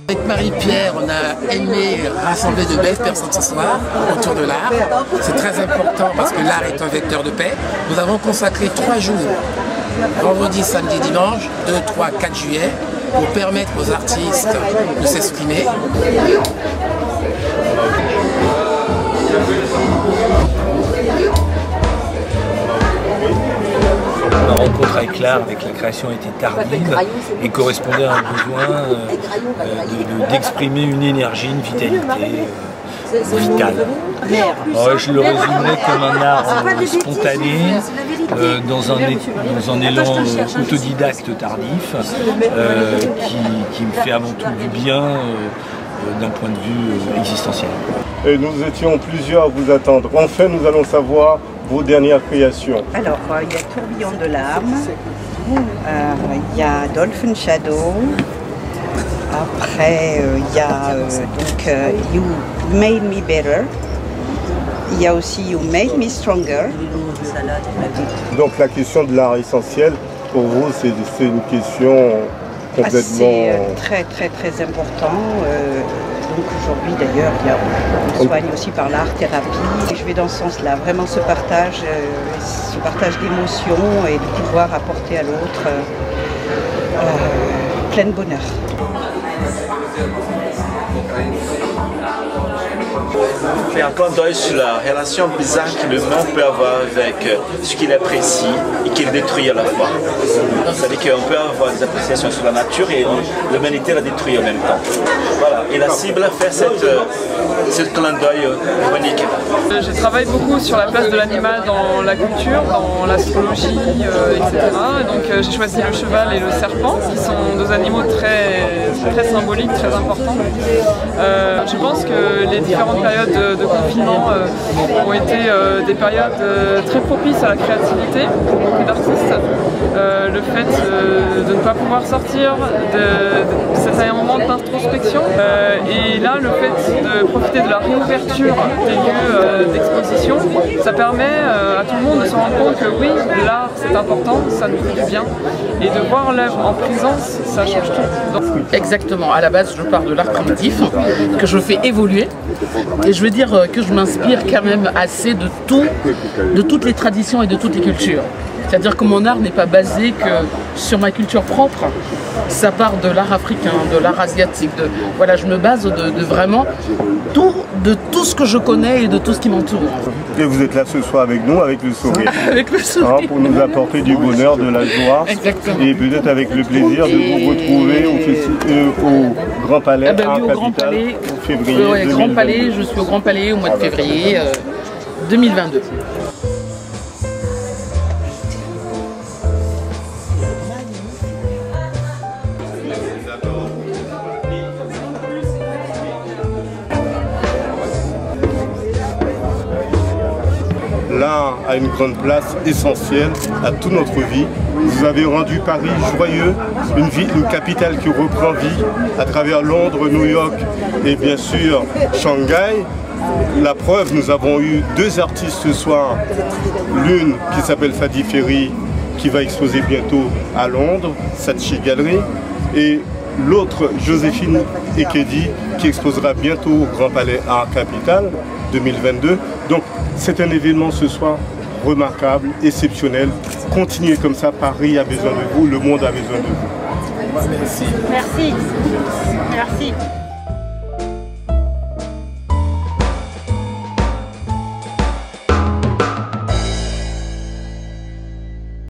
Avec Marie-Pierre, on a aimé rassembler de belles personnes ce soir autour de l'art. C'est très important parce que l'art est un vecteur de paix. Nous avons consacré 3 jours, vendredi, samedi, dimanche, 2, 3, 4 juillet, pour permettre aux artistes de s'exprimer. Ma rencontre avec l'art, avec la création était tardive et correspondait à un besoin d'exprimer une énergie, une vitalité vitale. Je le résumerais comme un art spontané, dans un élan autodidacte tardif, qui me fait avant tout du bien d'un point de vue existentiel. Et nous étions plusieurs à vous attendre. Enfin, nous allons savoir vos dernières créations. Alors, il y a Tourbillon de larmes, il y a Dolphin Shadow, après il y a You Made Me Better, il y a aussi You Made Me Stronger. Donc la question de l'art essentiel, pour vous, c'est une question complètement... C'est très important. Donc aujourd'hui d'ailleurs, on soigne aussi par l'art-thérapie. Je vais dans ce sens-là, vraiment ce partage d'émotions et de pouvoir apporter à l'autre plein de bonheur. C'est un clin d'œil sur la relation bizarre que le monde peut avoir avec ce qu'il apprécie et qu'il détruit à la fois. C'est-à-dire qu'on peut avoir des appréciations sur la nature et l'humanité la détruit en même temps. Voilà. Et la cible fait cette clin d'œil ironique. Je travaille beaucoup sur la place de l'animal dans la culture, dans l'astrologie, etc. Et donc j'ai choisi le cheval et le serpent, qui sont 2 animaux très symboliques, très importants. Je pense que les différentes périodes de confinement ont été des périodes très propices à la créativité pour beaucoup d'artistes. Le fait de ne pas pouvoir sortir, c'est un moment d'introspection. Et là, le fait de profiter de la réouverture des lieux d'exposition, ça permet à tout le monde de se rendre compte que oui, l'art c'est important, ça nous fait du bien. Et de voir l'œuvre en présence, ça change tout. Donc... Exactement, à la base je pars de l'art primitif, que je fais évoluer. Et je veux dire que je m'inspire quand même assez de toutes les traditions et de toutes les cultures. C'est-à-dire que mon art n'est pas basé que sur ma culture propre, ça part de l'art africain, de l'art asiatique. Voilà, je me base de vraiment de tout ce que je connais et de tout ce qui m'entoure. Et vous êtes là ce soir avec nous, avec le sourire. Avec le sourire. Pour nous apporter du bonheur, de la joie. Exactement. Et peut-être avec le plaisir de vous retrouver au Grand Palais, au Grand Palais, en février 2022. Grand Palais, je suis au Grand Palais au mois de février 2022. L'art a une grande place essentielle à toute notre vie. Vous avez rendu Paris joyeux, une capitale qui reprend vie à travers Londres, New York et bien sûr Shanghai. La preuve, nous avons eu 2 artistes ce soir. L'une qui s'appelle Fadi Ferry, qui va exposer bientôt à Londres, Saatchi Gallery, et l'autre, Joséphine Ekedi, qui exposera bientôt au Grand Palais Art Capital 2022. Donc c'est un événement ce soir remarquable, exceptionnel. Continuez comme ça, Paris a besoin de vous, le monde a besoin de vous. Merci. Merci. Merci.